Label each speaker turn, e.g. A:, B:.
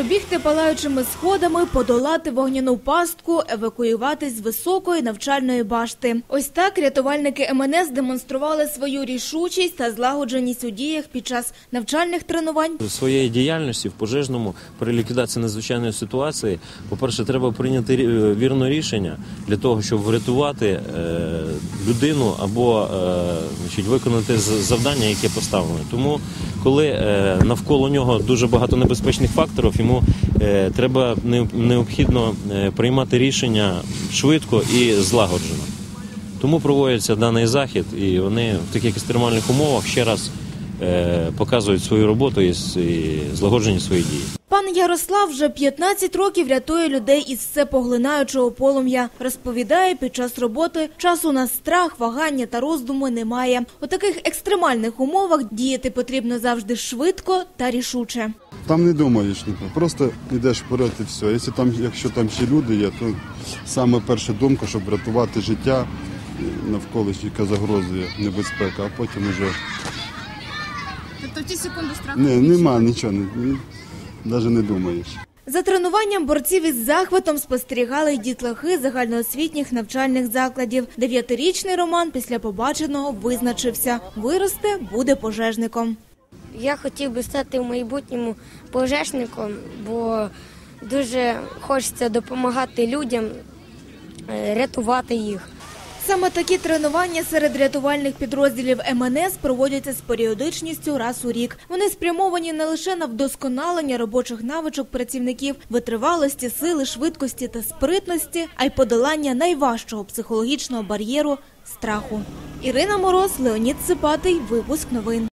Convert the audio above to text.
A: Пробігти палаючими сходами, подолати вогняну пастку, евакуюватись з високої навчальної башти. Ось так рятувальники МНС демонстрували свою рішучість та злагодженість у діях під час навчальних тренувань.
B: Своєї діяльності в пожежному при ліквідації надзвичайної ситуації, по-перше, треба прийняти вірне рішення для того, щоб врятувати людину або виконати завдання, яке поставлено. Тому, коли навколо нього дуже багато небезпечних факторів, йому треба необхідно приймати рішення швидко і злагоджено. Тому проводиться даний захід, і вони в таких екстремальних умовах ще раз показують свою роботу і злагоджені свої дії.
A: Пан Ярослав вже 15 років рятує людей із всепоглинаючого полум'я. Розповідає, під час роботи часу на страх, вагання та роздуми немає. У таких екстремальних умовах діяти потрібно завжди швидко та рішуче.
C: Там не думаєш, просто йдеш вперед і все. Якщо там ще люди є, то саме перша думка, щоб врятувати життя навколо, яка загрозує небезпека, а потім вже...
D: Тобто в ті секунди страху?
C: Нема нічого, навіть не думаєш.
A: За тренуванням борців із захватом спостерігали й дітлахи загальноосвітніх навчальних закладів. 9-річний Роман після побаченого визначився – виросте, буде пожежником.
E: Я хотів би стати в майбутньому пожежником, бо дуже хочеться допомагати людям, рятувати їх.
A: Саме такі тренування серед рятувальних підрозділів МНС проводяться з періодичністю раз у рік. Вони спрямовані не лише на вдосконалення робочих навичок працівників, витривалості, сили, швидкості та спритності, а й подолання найважчого психологічного бар'єру – страху. Ірина Мороз, Леонід Ципатий. Випуск новин.